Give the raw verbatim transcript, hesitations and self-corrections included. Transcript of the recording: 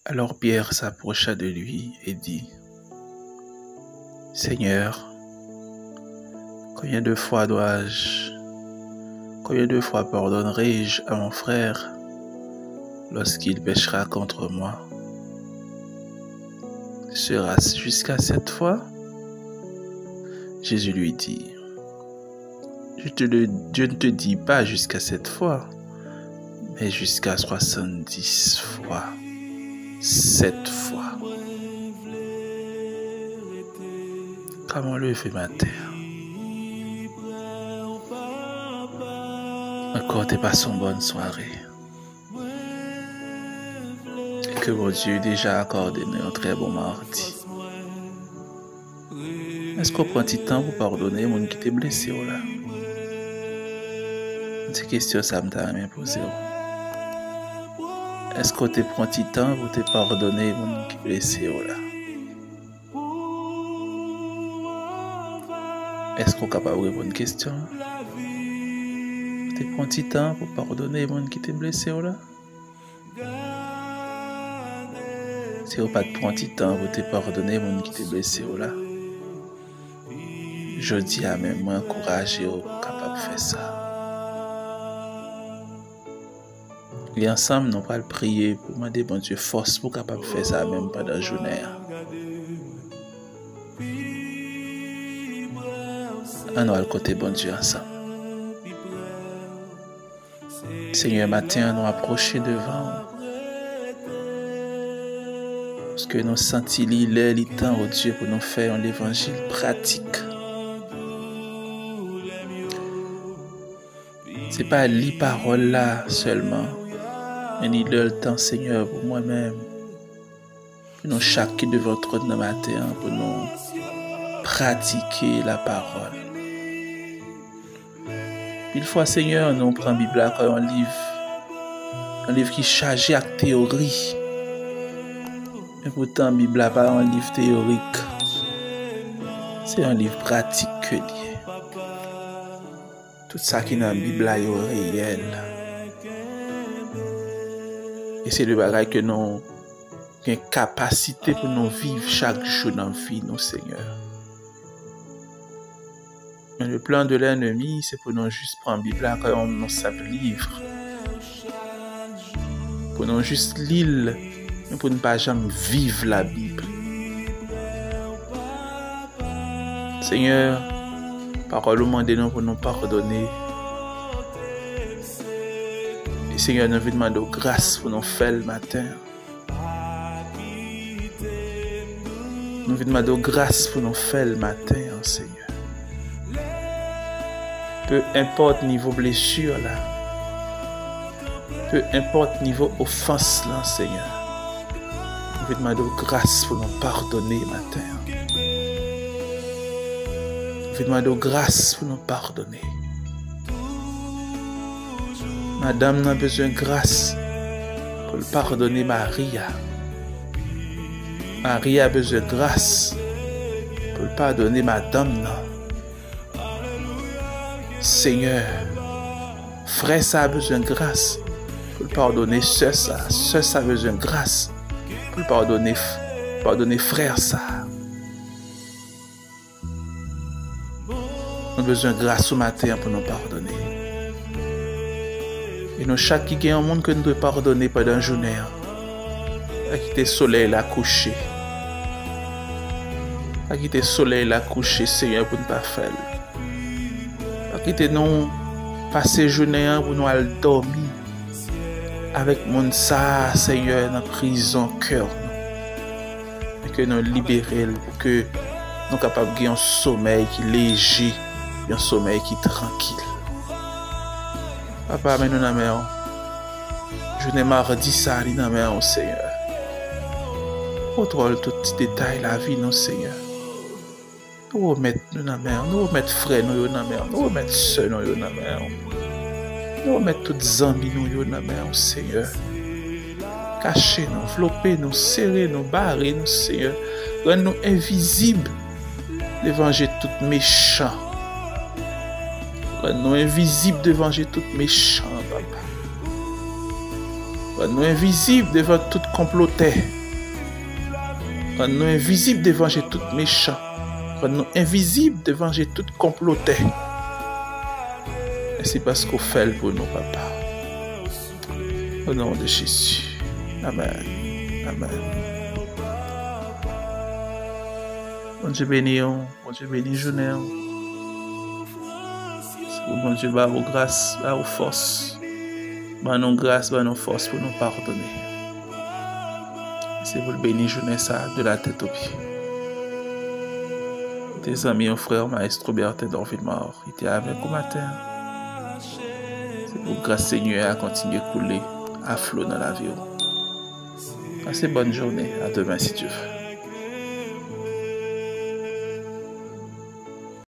Alors Pierre s'approcha de lui et dit, « Seigneur, combien de fois dois-je, combien de fois pardonnerai-je à mon frère lorsqu'il péchera contre moi? Sera-ce jusqu'à sept fois? » Jésus lui dit, je, te le, je ne te dis pas jusqu'à sept fois, mais jusqu'à soixante-dix fois, sept fois. Comment le fait ma terre? Encore tes passons bonne soirée. Et que mon Dieu déjà accordé un très bon mardi. Est-ce qu'on prend du temps pour pardonner mon qui t'est blessé ou là? Cette question ça me t'a même posé. Est-ce qu'on te prend du temps pour te pardonner mon qui t'est blessé ou là? Est-ce qu'on est capable de répondre à une question? Tu prends du temps pour pardonner mon qui t'est blessé ou là? Si on pas de prendre du temps pour te pardonner mon qui t'est blessé ou là? Je dis à même moi encourager au capable de faire ça. Et ensemble, nous allons prier pour demander bon Dieu force pour capable de faire ça même pendant la journée. On va le côté bon Dieu ensemble. Seigneur, matin, nous approcher devant. Parce que nous sentons l'île, le temps au Dieu pour nous faire l'évangile pratique. Ce n'est pas les paroles là seulement, mais ni le temps, Seigneur, pour moi-même. Pour nous chacun de votre trône matin, pour nous pratiquer la parole. Une fois, Seigneur, nous prenons la Bible comme un livre, un livre qui est chargé avec théorie. Mais pourtant, la Bible n'est pas un livre théorique. C'est un livre pratique que lié. Tout ça qui est dans la Bible est réel. Et c'est le bagage que nous avons une capacité pour nous vivre chaque jour dans la vie, nous, Seigneur. Mais le plan de l'ennemi, c'est pour nous juste prendre la Bible comme nous savons livre. Pour nous juste lire, mais pour ne pas jamais vivre la Bible. Seigneur, parole au monde nous pour nous pardonner. Et Seigneur, nous vous demandons grâce pour nous faire le matin. Nous vous demandons grâce pour nous faire le matin, Seigneur. Peu importe niveau blessure là. Peu importe niveau offense là, Seigneur. Nous vous demandons grâce pour nous pardonner matin. Nous vous demandons grâce pour nous pardonner. Madame a besoin de grâce pour pardonner Maria. Maria a besoin de grâce pour pardonner Madame. Seigneur, frère ça a besoin de grâce pour pardonner soeur ça. Soeur ça a besoin de grâce pour pardonner, pardonner frère ça. Nous avons besoin de grâce au matin pour nous pardonner. Et nous, chaque qui a un monde que nous devons pardonner pendant la journée, à quitter le soleil la coucher. À quitter le soleil la coucher, Seigneur, pour ne pas faire. À quitter nous, passer la journée pour nous aller dormir. Avec mon ça, Seigneur, dans la prison, cœur. Et que nous libérer pour que nous soyons capables de gagner un sommeil qui est léger, un sommeil qui est tranquille. Papa, mais nous n'avons pas. Je n'ai mardi ça, nous n'avons pas, Seigneur. Contrôle tout petit détail la vie, non, Seigneur. Nous remettons nous dans la mer, nous remettons frères nous dans la mer, nous remettons soeurs nous dans la mer. Nous remettons toutes les amis nous dans la mer, Seigneur. Cachez-nous, enveloppez-nous, serrez-nous, barrez-nous, Seigneur. Rendez-nous invisibles. L'évangile tout méchant. Rendez-nous invisibles devant tout méchant, papa. Rendez-nous invisibles devant tout comploteur. Rends-nous invisibles devant j'ai tout méchant. Rends-nous invisibles devant j'ai tout comploté. Et c'est parce qu'on fait pour nous, papa. Au nom de Jésus. Amen. Amen. Bon Dieu béni, bon Dieu béni, journée. Bon Dieu, bah, aux grâces, bah, aux forces. Bah, nos grâces, bah, nos forces pour nous pardonner. C'est pour le bénir, journée ça, de la tête aux pieds. Tes amis, mon frère, maestro Berthe d'Orville-Mort, il était avec au matin. C'est pour grâce Seigneur à continuer à couler à flot dans la vie. Passez bonne journée. À demain si Dieu veut.